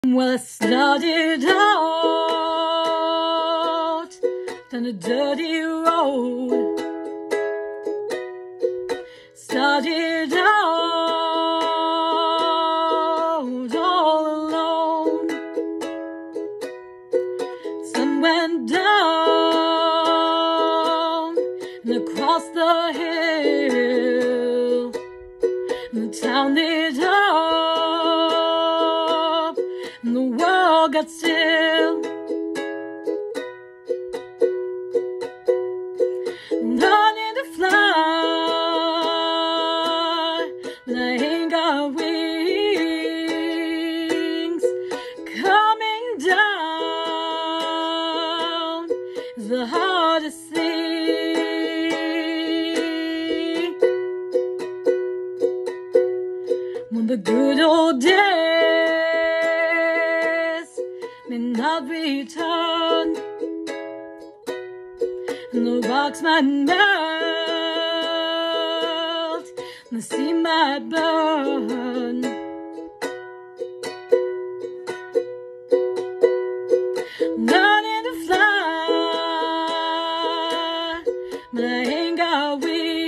Well, I started out down a dirty road. Started out all alone. Sun went down and across the hill. The town lit up and the world got still. Learning to fly, but I ain't got wings. Coming down is the hardest thing. When the good old days may not return, and the rocks might melt, and the sea might burn. Learning to fly, but I ain't got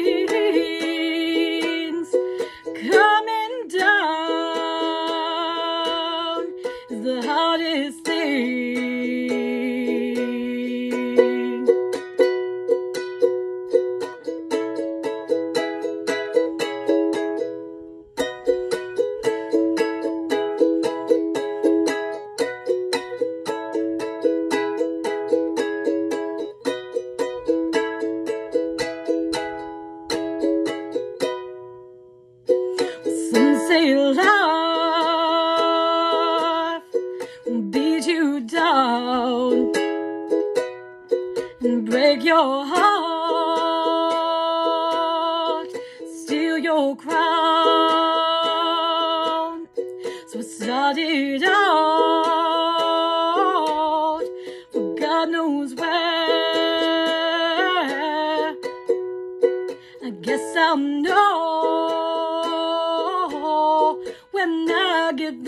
wings. Coming down is the hardest thing. Some say life will beat you down and break your heart, steal your crown. So it started out for God knows where. I guess I'll know when I get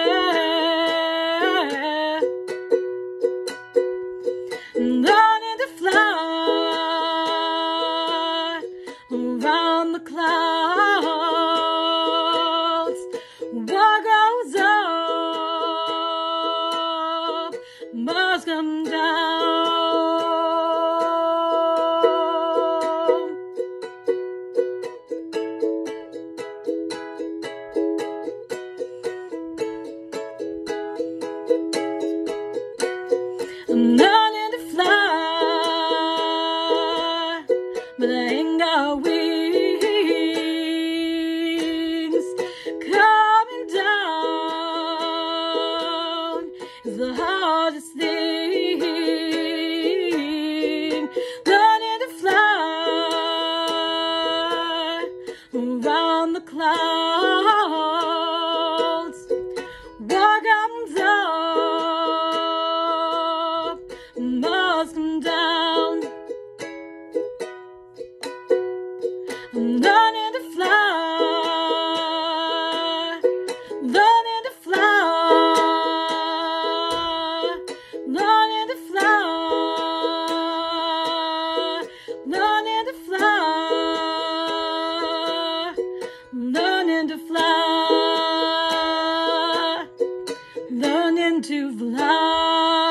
there. Learning to fly around the clouds. What goes up must come down. I'm learning to fly, but I ain't got wings. Coming down is the hardest thing. Learning to fly around the clouds. What comes up must come down. I'm learning to fly, learning to fly, learning to fly, learning to fly, learning to fly, learning to fly.